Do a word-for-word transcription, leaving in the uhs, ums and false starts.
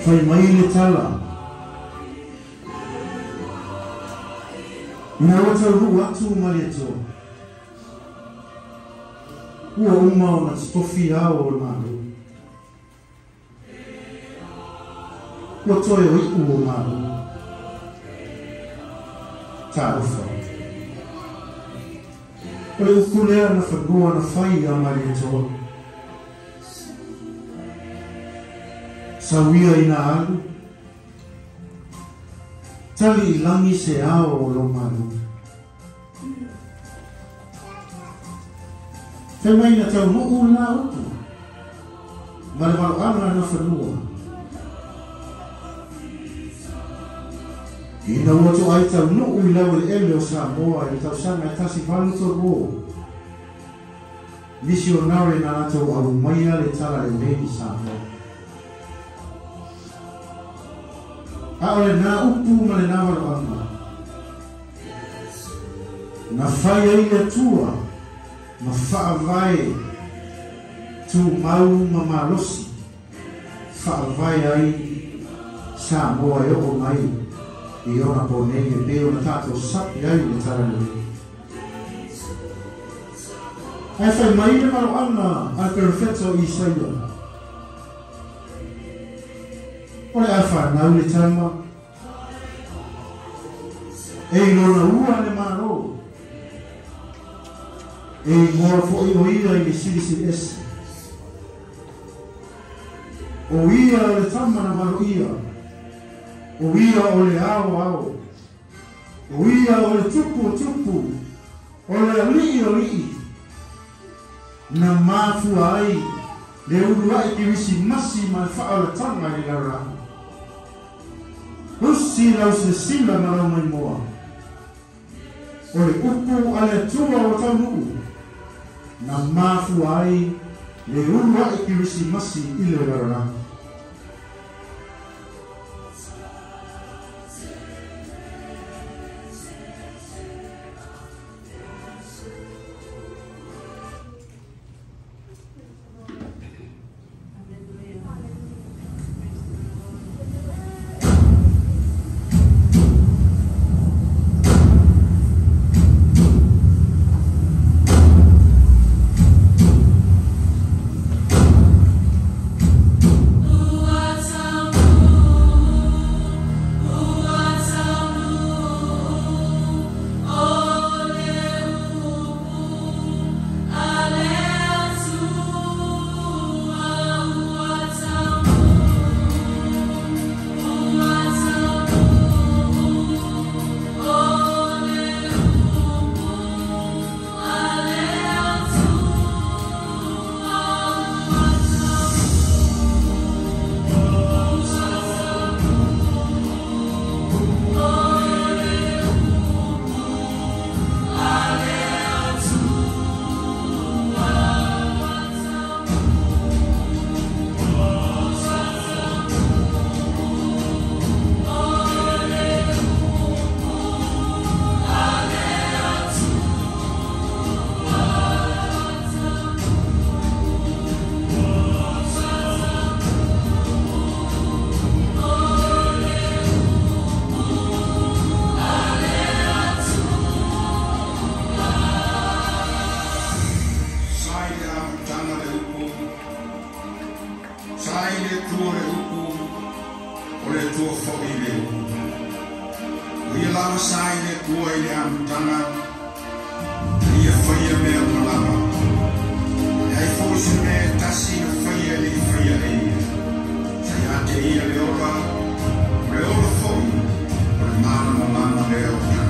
fai mai le tala. Ina wata ru atu malieto. Ua uma o na stofi ao o maru. Ua toi o iku o maru. Ta ufa. Ole ukulea na whanua na whai a malieto. Sawia ina alu. Tali ilangi se ao o lo maru. Whai na tau mo'u na utu. Mare malo ana na whanua. Ina watu ai tau mo'u i lau le ele o Samoa i tau sanga e tasi valu to ro. Misionare na nato au maia le tala le lehi Samoa. Aole na upu ma le nawa lo ana. Na whai ai le tua. Ma wha vai tu mau ma malosi. Wha vai ai Samoa e o mai. I ona po nei e peo na tato sapi ai le tala le. Ai whai mai le maro ana al perfetto i saia. Ole a whanau le tama. E lona ua le maro. E moa fo i o ia i le siri siri esi. O ia o le tama na maro ia. O ia o le ao ao. O ia o le tupu tupu. O le alii o lii. Na mafu ai. Le uru ai ki wisi masi ma wha o le tanga i la rana. Usi lau se sila na lau mai moa. O le upu a le tua o tau nuu. Na mafu ai. Le uru ai ki wisi masi i le rana. Ia le ora, le ora foi, o le mana ma mana leo.